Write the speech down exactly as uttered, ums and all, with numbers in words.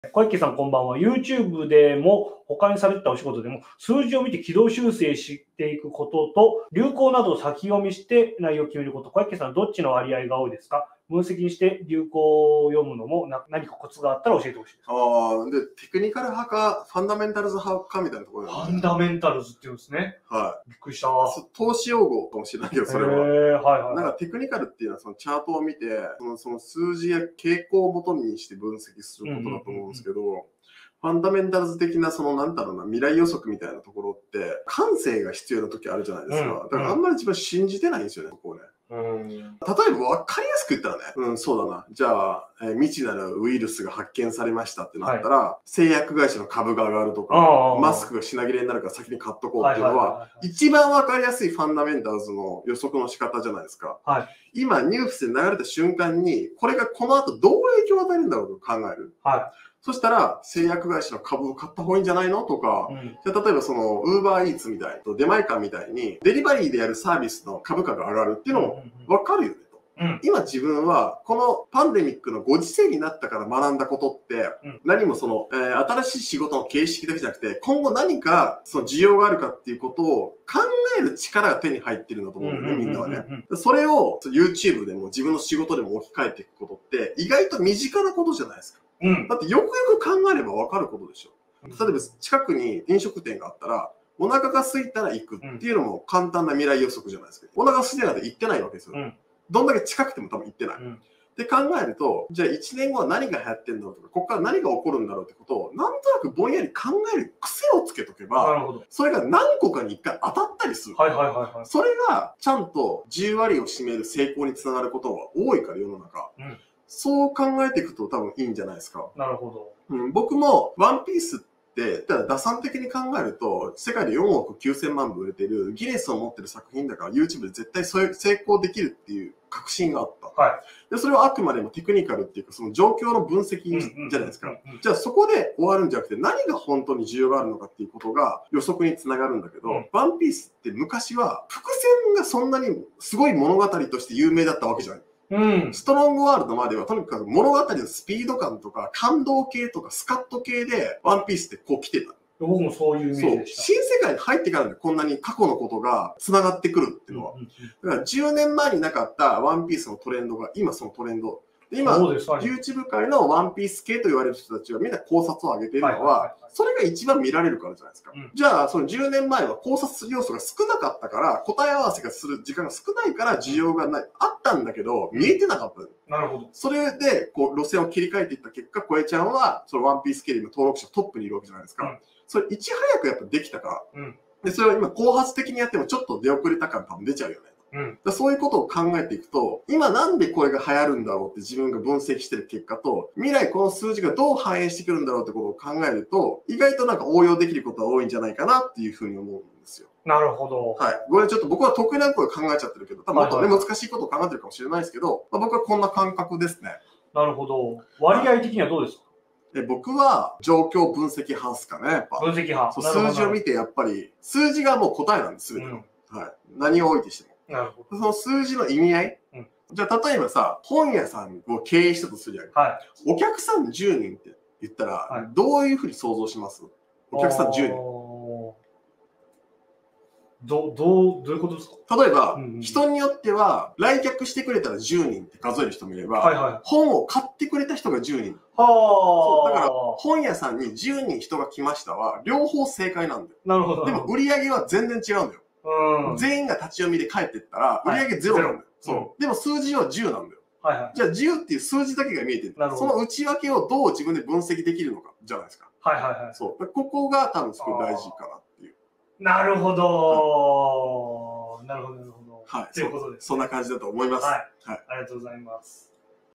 小池さんこんばんは。YouTube でも他にされてたお仕事でも数字を見て軌道修正していくことと流行などを先読みして内容を決めること。小池さんどっちの割合が多いですか？分析にして流行を読むのも何かコツがあったら教えてほしいです。 ああ、で、テクニカル派か、ファンダメンタルズ派かみたいなところファンダメンタルズって言うんですね。 はい。 びっくりした。 投資用語かもしれないけど、それは。 はいはい。 なんかテクニカルっていうのはそのチャートを見て、そのその数字や傾向をもとにして分析することだと思うんですけど、ファンダメンタルズ的なそのなんだろうな、未来予測みたいなところって、感性が必要な時あるじゃないですか。うん、だからあんまり自分信じてないんですよね、ここね。うん、例えば分かりやすく言ったらね、うん、そうだな。じゃあ、えー、未知なるウイルスが発見されましたってなったら、はい、製薬会社の株が上がるとか、マスクが品切れになるから先に買っとこうっていうのは、一番分かりやすいファンダメンタルズの予測の仕方じゃないですか。はい、今、ニュースで流れた瞬間に、これがこの後どう影響を与えるんだろうと考える。はい、そしたら、製薬会社の株を買った方がいいんじゃないのとか、うん、じゃあ例えばその、ウーバーイーツみたいな、出前館みたいに、デリバリーでやるサービスの株価が上がるっていうのも分かるよねと。うん、今自分は、このパンデミックのご時世になったから学んだことって、うん、何もその、えー、新しい仕事の形式だけじゃなくて、今後何かその需要があるかっていうことを考える力が手に入ってるんだと思うんだよね、みんなはね。それを YouTube でも自分の仕事でも置き換えていくことって、意外と身近なことじゃないですか。うん、だってよくよく考えれば分かることでしょ。例えば近くに飲食店があったら、お腹が空いたら行くっていうのも簡単な未来予測じゃないですか。お腹空いてないと行ってないわけですよ。うん、どんだけ近くても多分行ってない。うん、で考えると、じゃあいちねんごは何が流行ってんだろうとか、ここから何が起こるんだろうってことを、なんとなくぼんやり考える癖をつけとけば、それが何個かにいっかい当たったりする。それがちゃんとじゅうわりを占める成功につながることが多いから世の中。うん、そう考えていくと多分いいんじゃないですか。なるほど。うん、僕もワンピースって、ただ打算的に考えると、世界でよんおくきゅうせんまんぶ売れてるギネスを持ってる作品だから YouTube で絶対そういう成功できるっていう確信があった。はい。で、それはあくまでもテクニカルっていうか、その状況の分析じゃないですか。じゃあそこで終わるんじゃなくて、何が本当に需要があるのかっていうことが予測につながるんだけど、うん、ワンピースって昔は伏線がそんなにすごい物語として有名だったわけじゃない。うん、ストロングワールドまではとにかく物語のスピード感とか感動系とかスカッと系でワンピースってこう来てた。 僕もそういうイメージでした。 新世界に入ってからでこんなに過去のことが繋がってくるっていうのは。だからじゅうねんまえになかったワンピースのトレンドが今そのトレンド。今、YouTube 界のワンピース系と言われる人たちがみんな考察を上げているのは、それが一番見られるからじゃないですか。うん、じゃあ、そのじゅうねんまえは考察する要素が少なかったから、答え合わせがする時間が少ないから需要がない。あったんだけど、見えてなかった。なるほど。それで、こう、路線を切り替えていった結果、小江ちゃんは、そのワンピース系で今登録者トップにいるわけじゃないですか。うん、それ、いち早くやっぱできたから。うん、で、それを今、後発的にやってもちょっと出遅れた感多分出ちゃうよね。うん、だそういうことを考えていくと、今なんでこれが流行るんだろうって自分が分析してる結果と、未来この数字がどう反映してくるんだろうってことを考えると、意外となんか応用できることは多いんじゃないかなっていうふうに思うんですよ。 なるほど。 はい。これちょっと僕は得意なこと考えちゃってるけど、多分もっとね、難しいことを考えてるかもしれないですけど、まあ、僕はこんな感覚ですね。 なるほど。割合的にはどうですか？ で僕は状況分析派ですかね、やっぱ。 分析派。 そう数字を見てやっぱり、数字がもう答えなんです、全ての。うん、はい。何を置いてしても。なるほど。その数字の意味合い、うん、じゃあ例えばさ、本屋さんを経営したとするじゃん。はい、お客さんじゅうにんって言ったら、はい、どういうふうに想像します？お客さんじゅうにん。 ど、どう、どういうことですか？ 例えば、うんうん、人によっては、来客してくれたらじゅうにんって数える人もいれば、はいはい、本を買ってくれた人がじゅうにん。はそうだから、本屋さんにじゅうにん人が来ましたは、両方正解なんだよ。なるほど。でも、売り上げは全然違うんだよ。うん、全員が立ち読みで帰ってったら、売り上げゼロなんだよ。はい、そう、うん。でも数字はじゅうなんだよ。はいはい、じゃあじゅうっていう数字だけが見えてる。その内訳をどう自分で分析できるのか、じゃないですか。はいはいはい。そう。ここが多分すごい大事かなっていう。 なるほど。なるほど、なるほど。 はい。ということです。そんな感じだと思います。はい。 はい。ありがとうございます。